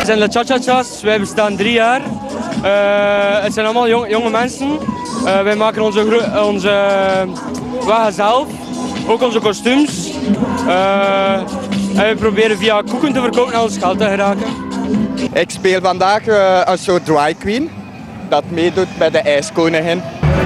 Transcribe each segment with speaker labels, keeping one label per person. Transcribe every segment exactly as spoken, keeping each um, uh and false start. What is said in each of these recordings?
Speaker 1: zijn de Cha-Cha-Cha's, wij bestaan drie jaar. Uh, het zijn allemaal jong, jonge mensen. Uh, wij maken onze, onze wagen zelf, ook onze kostuums. Uh, en we proberen via koeken te verkopen naar ons geld te geraken.
Speaker 2: Ik speel vandaag uh, een soort dry queen dat meedoet bij de ijskoningin.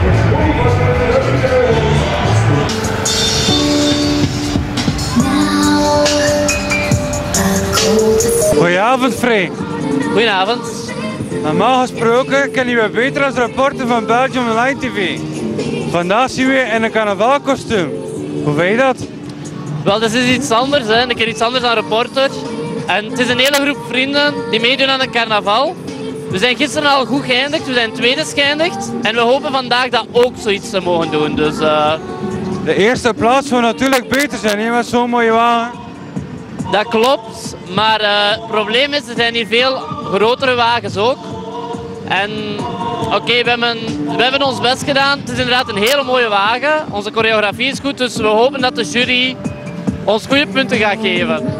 Speaker 3: Goedenavond, Freek.
Speaker 4: Goedenavond.
Speaker 3: Normaal gesproken kennen we beter als reporter van Belgium Online T V. Vandaag zien we in een carnavalkostuum. Hoe vind je dat?
Speaker 4: Wel, dat is iets anders, hè. Een keer iets anders dan reporter. En het is een hele groep vrienden die meedoen aan een carnaval. We zijn gisteren al goed geëindigd, we zijn tweede geëindigd. En we hopen vandaag dat ook zoiets te mogen doen. Dus, uh...
Speaker 3: De eerste plaats zou natuurlijk beter zijn, hè, met zo'n mooie wagen.
Speaker 4: Dat klopt, maar uh, het probleem is, er zijn hier veel grotere wagens ook. En oké, okay, we, hebben, we hebben ons best gedaan. Het is inderdaad een hele mooie wagen. Onze choreografie is goed, dus we hopen dat de jury ons goede punten gaat geven.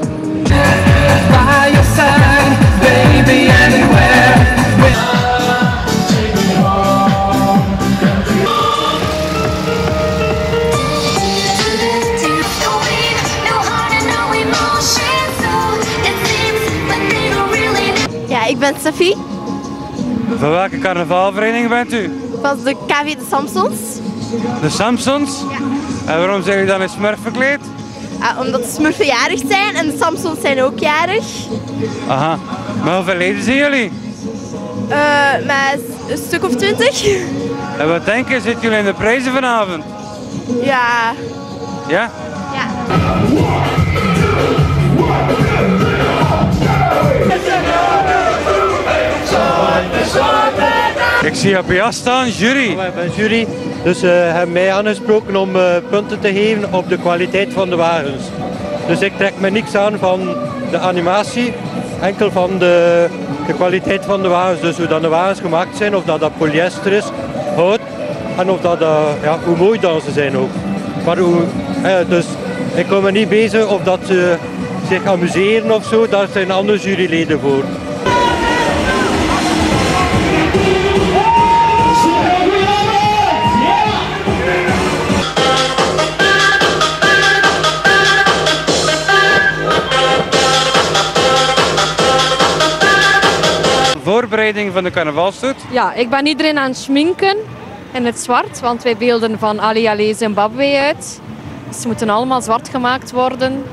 Speaker 5: Ja, ik ben Sophie.
Speaker 3: Van welke carnavalvereniging bent u?
Speaker 5: Van de K V de Samsons.
Speaker 3: De Samsons?
Speaker 5: Ja.
Speaker 3: En waarom zijn jullie dan in smurf verkleed?
Speaker 5: Ah, omdat de smurfen jarig zijn en de Samsons zijn ook jarig.
Speaker 3: Aha. Maar hoeveel leden zijn jullie?
Speaker 5: Uh, met een stuk of twintig.
Speaker 3: En wat denk je, zitten jullie in de prijzen vanavond?
Speaker 5: Ja.
Speaker 3: Ja?
Speaker 5: Ja.
Speaker 3: Ik zie op je staan, jury.
Speaker 6: Ik ben jury, dus ze uh, hebben mij aangesproken om uh, punten te geven op de kwaliteit van de wagens. Dus ik trek me niks aan van de animatie, enkel van de, de kwaliteit van de wagens. Dus hoe dat de wagens gemaakt zijn, of dat dat polyester is, hout, en of dat, uh, ja, hoe mooi dat ze zijn ook. Maar hoe, uh, dus ik kom me niet bezig of dat ze zich amuseren of zo, daar zijn andere juryleden voor.
Speaker 3: Voorbereiding van de carnavalstoet?
Speaker 7: Ja, ik ben iedereen aan het schminken in het zwart, want wij beelden van Ali Ali Zimbabwe uit. Dus ze moeten allemaal zwart gemaakt worden.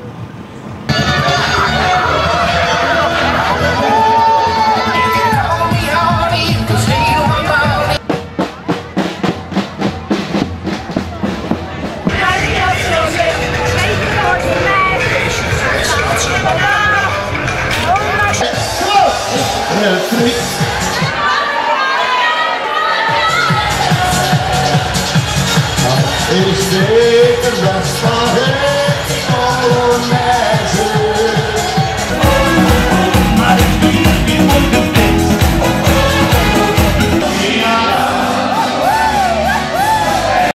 Speaker 8: It is